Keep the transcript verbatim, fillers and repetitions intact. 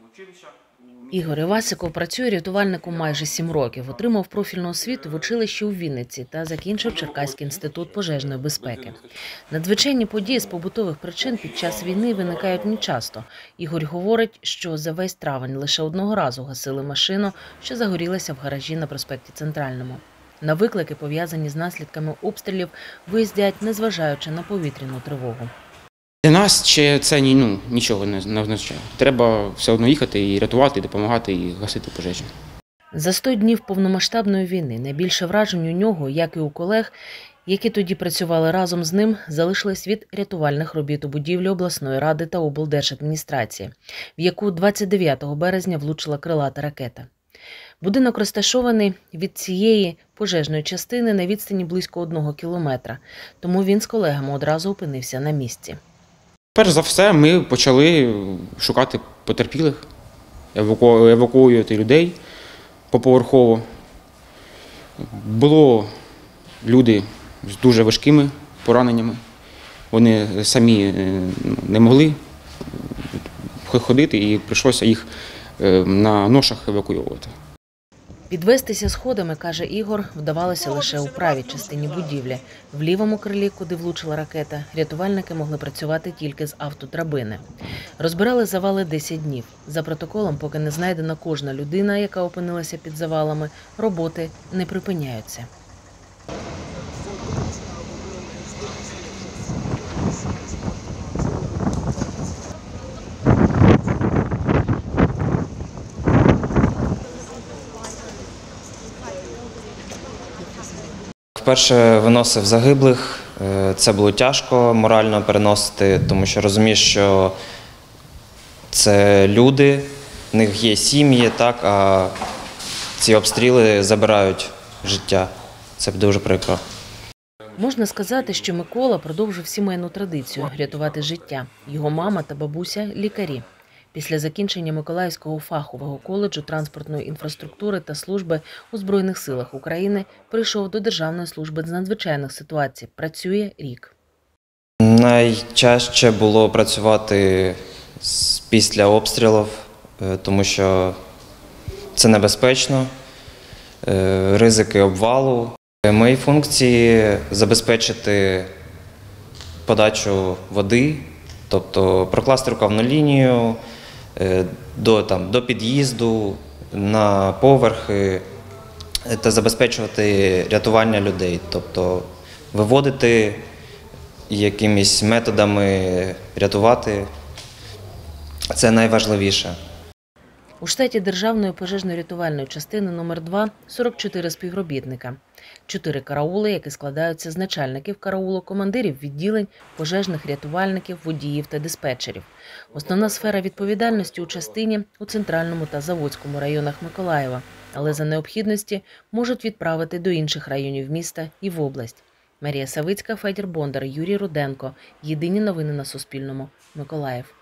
Ігор Івасиков працює рятувальником майже сім років, отримав профільну освіту в училищі у Вінниці та закінчив Черкаський інститут пожежної безпеки. Надзвичайні події з побутових причин під час війни виникають нечасто. Ігор говорить, що за весь травень лише одного разу гасили машину, що загорілася в гаражі на проспекті Центральному. На виклики, пов'язані з наслідками обстрілів, виїздять, незважаючи на повітряну тривогу. Для нас ще це ну, нічого не означає. Треба все одно їхати і рятувати, і допомагати, і гасити пожежі. За сто днів повномасштабної війни найбільше вражень у нього, як і у колег, які тоді працювали разом з ним, залишились від рятувальних робіт у будівлі обласної ради та облдержадміністрації, в яку двадцять дев'ятого березня влучила крилата ракета. Будинок розташований від цієї пожежної частини на відстані близько одного кілометра, тому він з колегами одразу опинився на місці. Перш за все, ми почали шукати потерпілих, евакуювати людей поповерхово. Було люди з дуже важкими пораненнями. Вони самі не могли ходити і прийшлося їх на ношах евакуювати. Підвестися сходами, каже Ігор, вдавалося лише у правій частині будівлі. В лівому крилі, куди влучила ракета, рятувальники могли працювати тільки з автодрабини. Розбирали завали десять днів. За протоколом, поки не знайдена кожна людина, яка опинилася під завалами, роботи не припиняються. Вперше виносив загиблих, це було тяжко морально переносити, тому що розумієш, що це люди, в них є сім'ї, так, а ці обстріли забирають життя. Це дуже прикро. Можна сказати, що Микола продовжив сімейну традицію – рятувати життя. Його мама та бабуся – лікарі. Після закінчення Миколаївського фахового коледжу транспортної інфраструктури та служби у Збройних силах України прийшов до Державної служби з надзвичайних ситуацій. Працює рік. Найчастіше було працювати після обстрілів, тому що це небезпечно, ризики обвалу. Мої функції – забезпечити подачу води, тобто прокласти рукавну лінію до, там, до під'їзду, на поверхи та забезпечувати рятування людей, тобто виводити якимись методами, рятувати – це найважливіше. У штаті Державної пожежно-рятувальної частини номер два – сорок чотири співробітника. Чотири караули, які складаються з начальників караулу, командирів відділень, пожежних рятувальників, водіїв та диспетчерів. Основна сфера відповідальності у частині – у Центральному та Заводському районах Миколаєва, але за необхідності можуть відправити до інших районів міста і в область. Марія Савицька, Федір Бондар, Юрій Руденко. Єдині новини на Суспільному. Миколаїв.